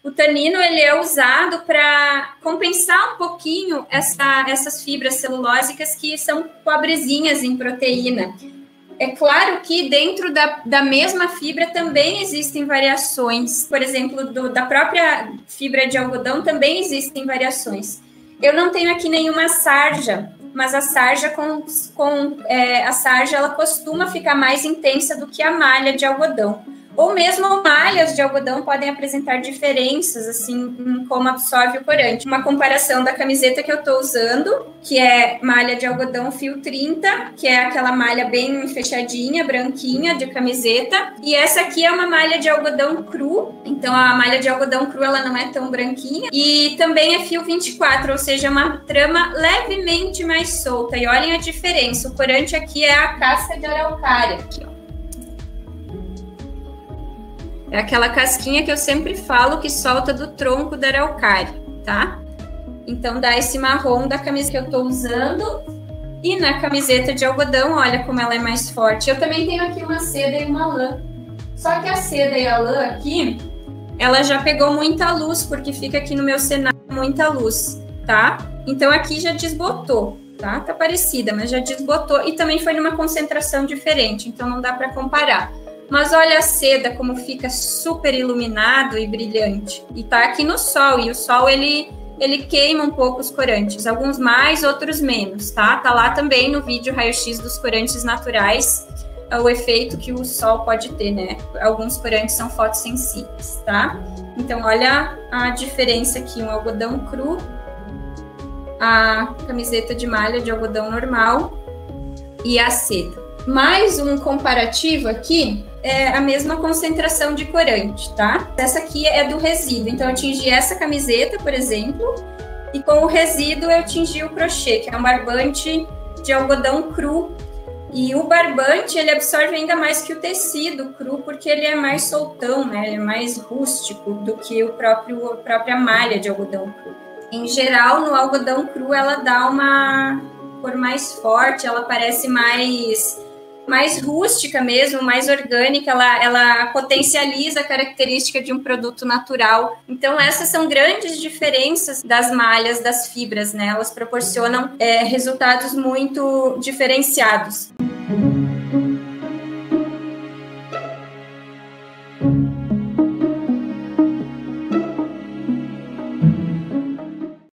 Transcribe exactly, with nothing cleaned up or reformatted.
O tanino ele é usado para compensar um pouquinho essa, essas fibras celulósicas que são pobrezinhas em proteína. É claro que dentro da, da mesma fibra também existem variações. Por exemplo, do, da própria fibra de algodão também existem variações. Eu não tenho aqui nenhuma sarja, mas a sarja, com, com, é, a sarja ela costuma ficar mais intensa do que a malha de algodão. Ou mesmo malhas de algodão podem apresentar diferenças, assim, em como absorve o corante. Uma comparação da camiseta que eu estou usando, que é malha de algodão fio trinta, que é aquela malha bem fechadinha, branquinha de camiseta. E essa aqui é uma malha de algodão cru, então a malha de algodão cru ela não é tão branquinha. E também é fio vinte e quatro, ou seja, uma trama levemente mais solta. E olhem a diferença, o corante aqui é a casca de araucária, aqui, ó. É aquela casquinha que eu sempre falo que solta do tronco da araucária, tá? Então, dá esse marrom da camisa que eu tô usando. E na camiseta de algodão, olha como ela é mais forte. Eu também tenho aqui uma seda e uma lã. Só que a seda e a lã aqui, ela já pegou muita luz, porque fica aqui no meu cenário muita luz, tá? Então, aqui já desbotou, tá? Tá parecida, mas já desbotou. E também foi numa concentração diferente, então não dá para comparar. Mas olha a seda como fica super iluminado e brilhante. E tá aqui no sol, e o sol ele, ele queima um pouco os corantes. Alguns mais, outros menos, tá? Tá lá também no vídeo raio-x dos corantes naturais, o efeito que o sol pode ter, né? Alguns corantes são fotossensíveis, tá? Então olha a diferença aqui, um algodão cru, a camiseta de malha de algodão normal e a seda. Mais um comparativo aqui, é a mesma concentração de corante, tá? Essa aqui é do resíduo, então eu tingi essa camiseta, por exemplo, e com o resíduo eu tingi o crochê, que é um barbante de algodão cru. E o barbante, ele absorve ainda mais que o tecido cru, porque ele é mais soltão, né? Ele é mais rústico do que o próprio, a própria malha de algodão cru. Em geral, no algodão cru, ela dá uma cor mais forte, ela parece mais... mais rústica mesmo, mais orgânica, ela, ela potencializa a característica de um produto natural. Então, essas são grandes diferenças das malhas, das fibras, né? Elas proporcionam é, resultados muito diferenciados.